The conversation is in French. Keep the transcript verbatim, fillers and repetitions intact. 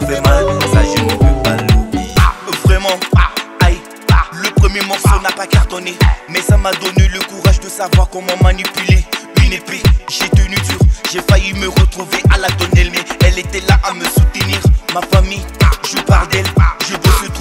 fait mal, ça je ne peux pas l'oublier. Vraiment, aïe, le premier morceau n'a pas cartonné, mais ça m'a donné le courage de savoir comment manipuler une épée. J'ai tenu dur, j'ai failli me retrouver à la donnelle, mais elle était là à me soutenir. Ma famille, je parle d'elle, je bosse